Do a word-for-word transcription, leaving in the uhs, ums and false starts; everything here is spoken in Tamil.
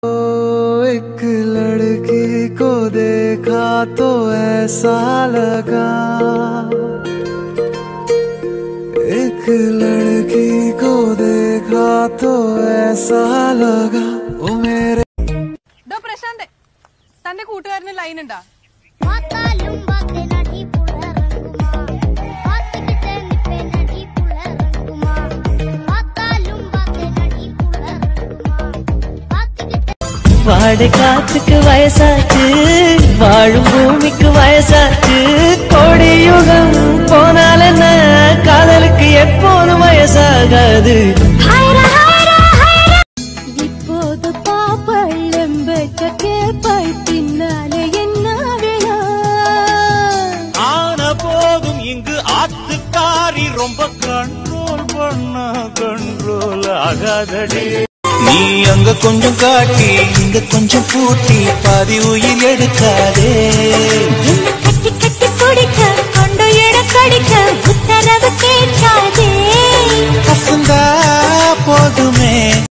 एक लड़की को देखा तो ऐसा लगा, एक लड़की को देखा तो ऐसा लगा वो मेरे दो प्रशांत तन्ने കൂട്ടുകാരന് ലൈൻ ഉണ്ടാ வாடை காத்துக்கு வயசாச்சு, வாழும் பூமிக்கு வயசாச்சு, கோடி யுகம் போனால என்ன காதலுக்கு எப்போதும் வயசாகாது. இப்போது பாப்பள்ளம் பெற்ற கேப்பாய் பின்னாலே என்ன வேணா ஆன போதும் இங்கு ஆத்துக்காரி ரொம்ப கண்ட்ரோல் பண்ண கண்ட்ரோல் ஆகாதடி. நீ அங்க கொஞ்சம் காட்டி இங்க கொஞ்சம் பூட்டி பாதி உயிர் எடுக்காதே.